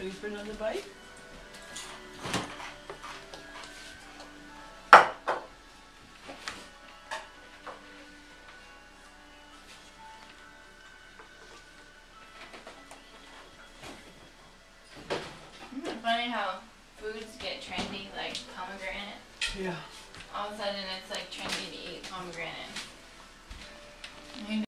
Ready for another bite? Isn't it funny how foods get trendy, like pomegranate? Yeah. All of a sudden it's like trendy to eat pomegranate.